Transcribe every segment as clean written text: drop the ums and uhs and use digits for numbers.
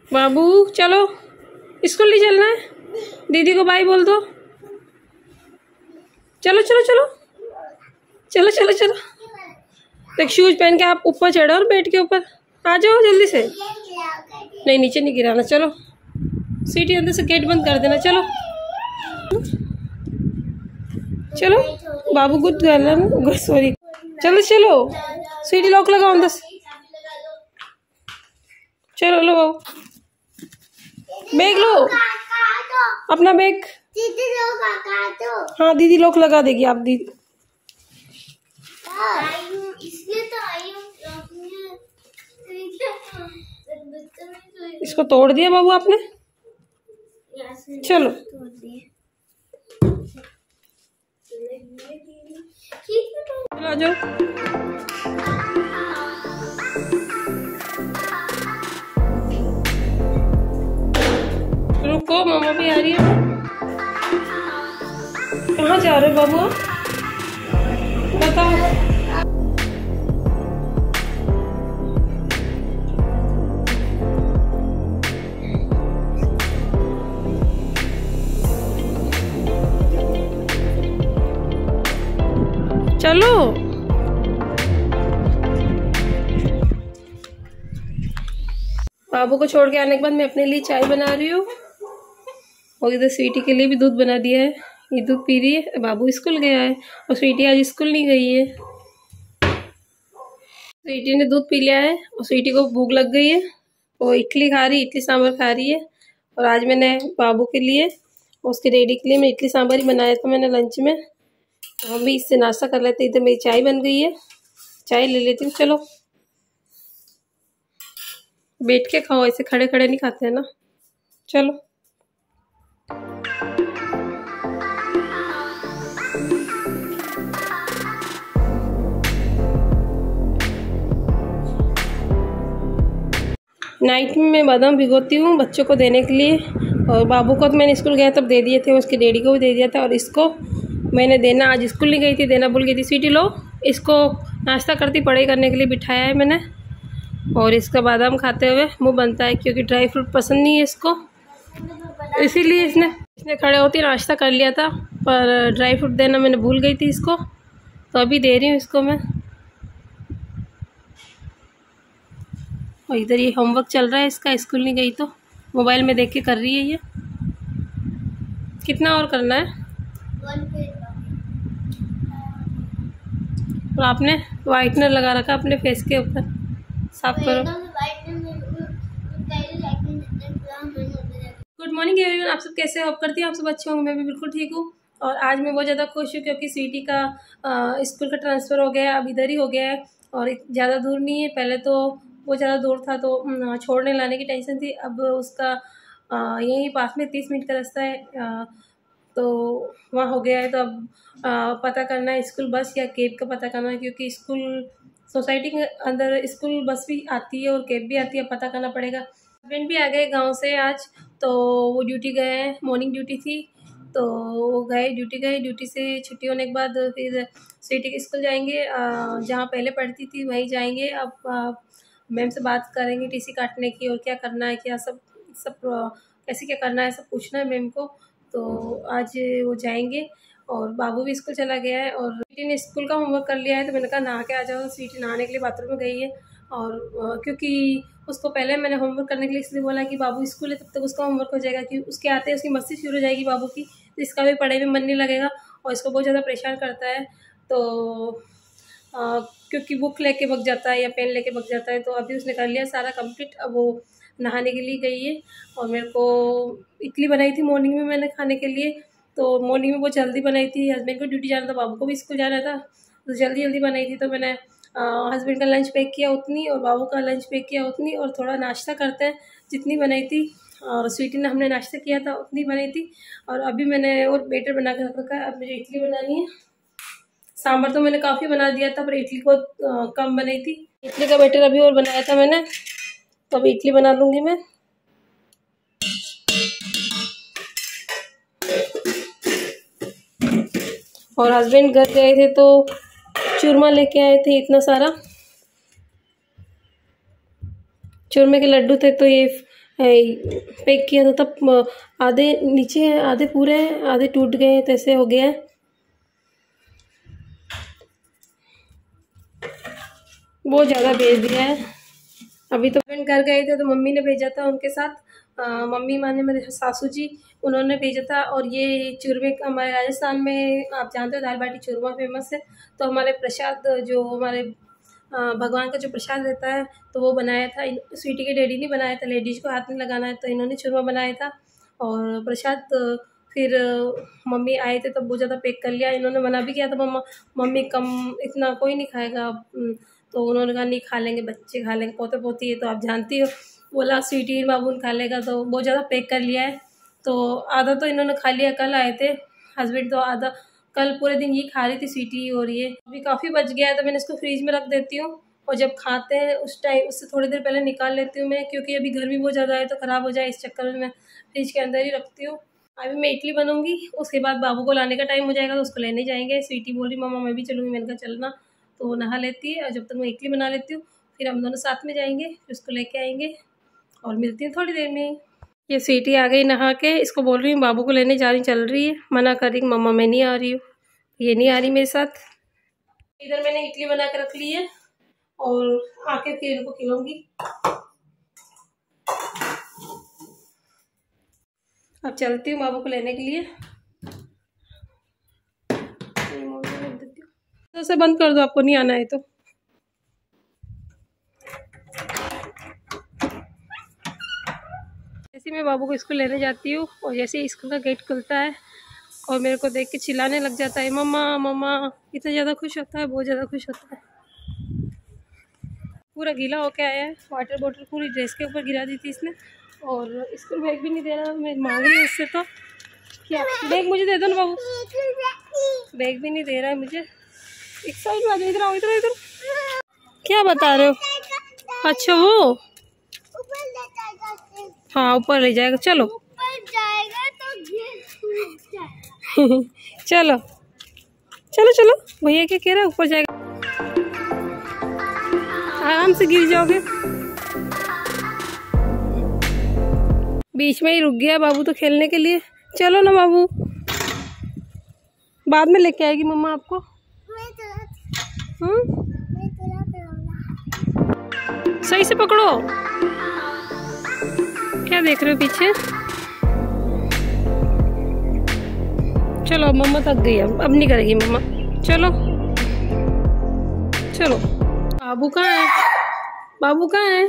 बाबू चलो, स्कूल नहीं चलना है? दीदी को बाय बोल दो। चलो चलो चलो चलो चलो चलो। तो शूज पहन के आप ऊपर चढ़ो और बेड के ऊपर आ जाओ जल्दी से। नहीं नीचे नहीं गिराना। चलो सीटी अंदर से गेट बंद कर देना। चलो चलो बाबू गुड गर्ल, सॉरी। चलो चलो सीटी लॉक लगाओ अंदर से। चलो लो बाबू, बैग लो अपना बैग। हाँ दीदी लॉक लगा देगी। आप दीदी इसको तोड़ दिया बाबू आपने। चलो आ जाओ। रुको मामा भी आ रही है। कहाँ जा रहे हो बाबू? बताओ। चलो बाबू को छोड़ के आने के बाद मैं अपने लिए चाय बना रही हूँ और इधर स्वीटी के लिए भी दूध बना दिया है। ये दूध पी रही है। बाबू स्कूल गया है और स्वीटी आज स्कूल नहीं गई है। स्वीटी ने दूध पी लिया है और स्वीटी को भूख लग गई है। वो इडली खा रही, इडली सांभर खा रही है। और आज मैंने बाबू के लिए और उसके डैडी के लिए मैं इडली सांभर ही बनाया था मैंने लंच में। तो हम भी इससे नाश्ता कर लेते। इधर मेरी चाय बन गई है, चाय ले लेती हूँ। चलो बैठ के खाओ, ऐसे खड़े खड़े नहीं खाते हैं ना। चलो नाइट में मैं बादाम भिगोती हूँ बच्चों को देने के लिए। और बाबू को तो मैंने स्कूल गया तब दे दिए थे, उसके डैडी को भी दे दिया था। और इसको मैंने देना, आज स्कूल नहीं गई थी, देना भूल गई थी। स्वीटी लो, इसको नाश्ता करती पढ़ाई करने के लिए बिठाया है मैंने। और इसका बादाम खाते हुए मुंह बनता है क्योंकि ड्राई फ्रूट पसंद नहीं है इसको, इसीलिए इसने खड़े होती नाश्ता कर लिया था। पर ड्राई फ्रूट देना मैंने भूल गई थी इसको, तो अभी दे रही हूँ इसको मैं। और इधर ये होमवर्क चल रहा है इसका, स्कूल नहीं गई तो मोबाइल में देख के कर रही है ये। कितना और करना है? और आपने वाइटनर लगा रखा अपने फेस के ऊपर, साफ करो। गुड मॉर्निंग एवरीवन, आप सब कैसे हो? आप करती हैं आप सब अच्छे होंगे। मैं भी बिल्कुल ठीक हूँ। और आज मैं बहुत ज़्यादा खुश हूँ क्योंकि स्वीटी का स्कूल का ट्रांसफ़र हो गया है, अब इधर ही हो गया है और ज़्यादा दूर नहीं है। पहले तो वो ज़्यादा दूर था तो छोड़ने लाने की टेंशन थी। अब उसका यहीं पास में 30 मिनट का रास्ता है, तो वहाँ हो गया है। तो अब पता करना है स्कूल बस या कैब का पता करना है, क्योंकि स्कूल सोसाइटी के अंदर स्कूल बस भी आती है और कैब भी आती है, पता करना पड़ेगा। हस्बैंड भी आ गए गांव से आज, तो वो ड्यूटी गए हैं, मॉर्निंग ड्यूटी थी तो वो गए, ड्यूटी से छुट्टी होने के बाद फिर स्वीटी के स्कूल जाएंगे, जहाँ पहले पढ़ती थी वहीं जाएंगे। अब मैम से बात करेंगे टीसी काटने की और क्या करना है, क्या सब कैसे क्या करना है, सब पूछना है मैम को। तो आज वो जाएंगे। और बाबू भी स्कूल चला गया है और स्वीटी ने स्कूल का होमवर्क कर लिया है, तो मैंने कहा नहा के आ जाओ। स्वीटी नहाने के लिए बाथरूम में गई है और क्योंकि उसको पहले मैंने होमवर्क करने के लिए इसलिए बोला कि बाबू स्कूल है तब तक उसका होमवर्क हो जाएगा, कि उसके आते उसकी मस्ती शुरू हो जाएगी बाबू की, तो इसका भी पढ़ाई में मन नहीं लगेगा और इसको बहुत ज़्यादा परेशान करता है। तो क्योंकि बुक लेके भग जाता है या पेन लेके भग जाता है, तो अभी उसने कर लिया सारा कंप्लीट। अब वो नहाने के लिए गई है। और मेरे को इडली बनाई थी मॉर्निंग में मैंने खाने के लिए, तो मॉर्निंग में बहुत जल्दी बनाई थी। हस्बैंड को ड्यूटी जाना था, बाबू को भी स्कूल जाना था, तो जल्दी बनाई थी। तो मैंने हस्बैंड का लंच पैक किया उतनी और बाबू का लंच पैक किया उतनी, और थोड़ा नाश्ता करते हैं जितनी बनाई थी। और स्वीटी ने हमने नाश्ता किया था उतनी बनाई थी। और अभी मैंने और बैटर बना के रख रखा है। अब मुझे इडली बनानी है। सांभर तो मैंने काफ़ी बना दिया था पर इडली को कम बनाई थी। इडली का बैटर अभी और बनाया था मैंने, तो अभी इडली बना लूँगी मैं। और हस्बैंड घर गए थे तो चूरमा लेके आए थे इतना सारा, चूरमे के लड्डू थे, तो ये पैक किया था तब आधे नीचे हैं, आधे पूरे हैं, आधे टूट गए हैं, तो ऐसे हो गया है। बहुत ज़्यादा भेज दिया है। अभी तो फ्रेंड घर गए थे तो मम्मी ने भेजा था उनके साथ, मम्मी माने मेरे सासू जी, उन्होंने भेजा था। और ये चूरमे हमारे राजस्थान में आप जानते हो दाल बाटी चूरमा फेमस है, तो हमारे प्रसाद जो हमारे भगवान का जो प्रसाद रहता है तो वो बनाया था। स्वीटी के डैडी ने बनाया था, लेडीज़ को हाथ में लगाना है तो इन्होंने चूरमा बनाया था। और प्रसाद फिर मम्मी आए थे तब बहुत ज़्यादा पैक कर लिया। इन्होंने मना भी किया था, मम्मी कम, इतना कोई नहीं खाएगा, तो उन्होंने कहा नहीं खा लेंगे, बच्चे खा लेंगे, पोते पोती है तो आप जानती हो। बोला स्वीटी बाबू खा लेगा, तो बहुत ज़्यादा पैक कर लिया है। तो आधा तो इन्होंने खा लिया, कल आए थे हस्बैंड, तो आधा कल पूरे दिन ये खा रही थी स्वीटी। और ये अभी काफ़ी बच गया है तो मैंने इसको फ्रीज में रख देती हूँ, और जब खाते हैं उस टाइम उससे थोड़ी देर पहले निकाल लेती हूँ मैं, क्योंकि अभी गर्मी बहुत ज़्यादा है तो ख़राब हो जाए, इस चक्कर में मैं फ्रिज के अंदर ही रखती हूँ। अभी मैं इडली बनूंगी, उसके बाद बाबू को लाने का टाइम हो जाएगा तो उसको लेने जाएंगे। स्वीटी बोल रही मम्मा मैं भी चलूँगी, मैंने कहा चलना, तो वो नहा लेती है और जब तक मैं इडली बना लेती हूँ फिर हम दोनों साथ में जाएंगे, फिर उसको लेके आएंगे और मिलती हूँ थोड़ी देर में। ये स्वीटी आ गई नहा के, इसको बोल रही हूँ बाबू को लेने जा रही, चल रही है, मना कर रही मम्मा मैं नहीं आ रही हूँ, ये नहीं आ रही मेरे साथ। इधर मैंने इडली बना के रख ली है और आके फिर इनको खिलाऊंगी। अब चलती हूँ बाबू को लेने के लिए। तो से बंद कर दो, आपको नहीं आना है तो। जैसे मैं बाबू को स्कूल लेने जाती हूँ और जैसे स्कूल का गेट खुलता है और मेरे को देख के चिल्लाने लग जाता है मम्मा मम्मा, इतना ज़्यादा खुश होता है, बहुत ज़्यादा खुश होता है। पूरा गीला होके आया है, वाटर बॉटल पूरी ड्रेस के ऊपर गिरा दी थी इसने, और स्कूल बैग भी नहीं दे रहा, मैं मांग रही हूँ उससे तो क्या बैग मुझे दे दो ना बाबू, बैग भी नहीं दे रहा है मुझे। एक साइड में आ जाओ, इधर आओ, इधर इधर। क्या बता रहे हो? अच्छा वो हाँ ऊपर ले जाएगा, चलो जाएगा तो चलो चलो चलो, भैया क्या कह रहा है ऊपर जाएगा, आराम से गिर जाओगे। बीच में ही रुक गया बाबू तो खेलने के लिए। चलो ना बाबू, बाद में लेके आएगी मम्मा आपको। सही से पकड़ो, क्या देख रहे हो पीछे। चलो अब मम्मा थक गई, अब नहीं करेगी मम्मा, चलो चलो। बाबू कहाँ है, बाबू कहाँ है?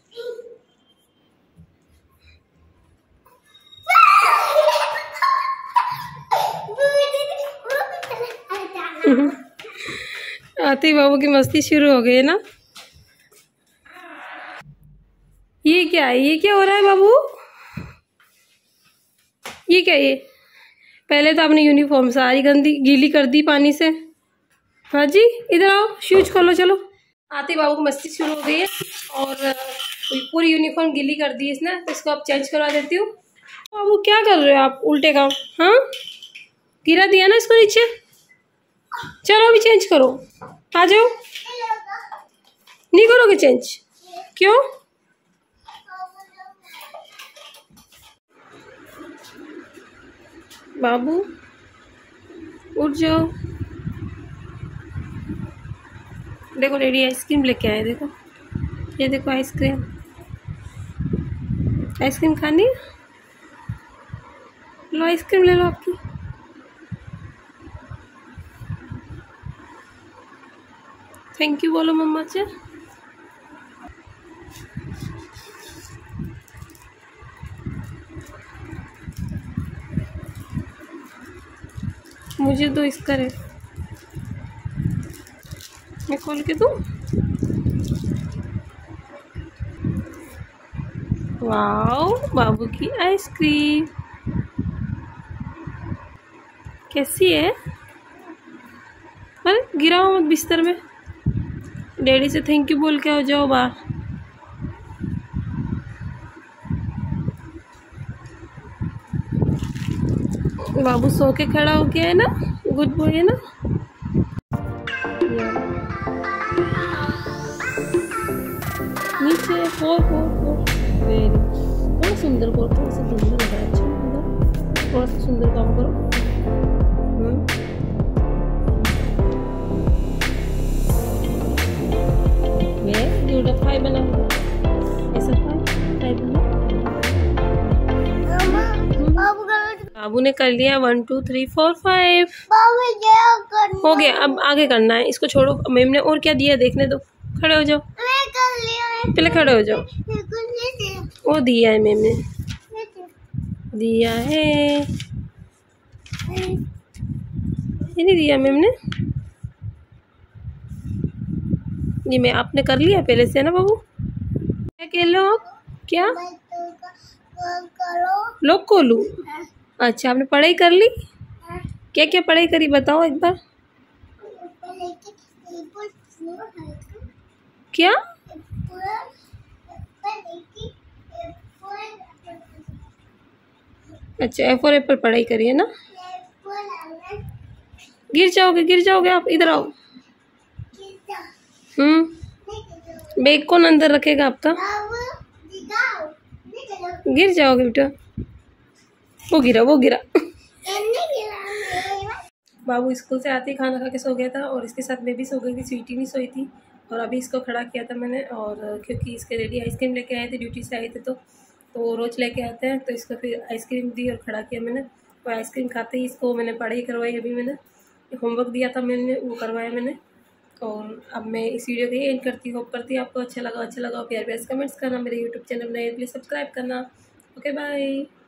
आते ही बाबू की मस्ती शुरू हो गई है ना। ये क्या है, ये क्या हो रहा है बाबू, ये क्या है? ये पहले तो आपने यूनिफॉर्म सारी गंदी गीली कर दी पानी से। हाँ जी इधर आओ, शूज खोलो, चलो। आते ही बाबू को मस्ती शुरू हो गई है और पूरी यूनिफॉर्म गीली कर दी इसने, तो इसको अब चेंज करवा देती हूँ। बाबू क्या कर रहे हो आप, उल्टे काम। हाँ गिरा दिया ना इसको नीचे, चलो अभी चेंज करो, आ जाओ। नहीं करोगे चेंज, क्यों? बाबू उठ जाओ। देखो डैडी आइसक्रीम लेके आए, देखो ये देखो आइसक्रीम, आइसक्रीम खानी है? लो आइसक्रीम ले लो आपकी। थैंक यू बोलो मम्मा से। मुझे दो इसका रे, मैं खोल के दूँ? वाओ बाबू की आइसक्रीम कैसी है? अरे गिराओ मत बिस्तर में, डैडी से थैंक यू बोल के हो जाओ बाहर। बाबू सो के खड़ा हो गया है ना, गुड बॉय है ना। नीचे 4 4 4 वेरी सुंदर करो, थोड़ा सा गंदा लग रहा है। अच्छा मतलब थोड़ा सा सुंदर काम करो। Very good. अब 5 बना, ऐसा 5 बना। बाबू ने कर लिया 1 2 3 4 5 हो गया। अब आगे करना है, इसको छोड़ो। मैम ने और क्या दिया देखने दो। खड़े हो जाओ, पहले खड़े हो जाओ। वो दिया है मैम ने, दिया है, ये नहीं दिया मैम ने। ये मैं आपने कर लिया पहले से ना बाबू। क्या कह लो आप? क्या लोग खोलू? अच्छा, आपने पढ़ाई कर ली? क्या क्या पढ़ाई करी बताओ एक बार। क्या? अच्छा, A4 एप्पल पढ़ाई करी है ना। गिर जाओगे आप, इधर आओ। बैग कौन अंदर रखेगा आपका? गिर जाओगे बेटा। वो गिरा। बाबू स्कूल से आते ही खाना खा के सो गया था और इसके साथ मैं भी सो गई थी। स्वीटी नहीं सोई थी और अभी इसको खड़ा किया था मैंने। और क्योंकि इसके डैडी आइसक्रीम लेके आए थे, ड्यूटी से आए थे तो वो रोज़ लेके आते हैं, तो इसको फिर आइसक्रीम दी और खड़ा किया मैंने। और आइसक्रीम खाते ही इसको मैंने पढ़ाई करवाई। अभी मैंने होमवर्क दिया था मैंने, वो करवाया मैंने। और अब मैं इस वीडियो को एंड करती हूँ। करती आपको अच्छा लगा प्यार प्यार कमेंट्स करना। मेरे यूट्यूब चैनल नए प्लीज़ सब्सक्राइब करना। Okay bye.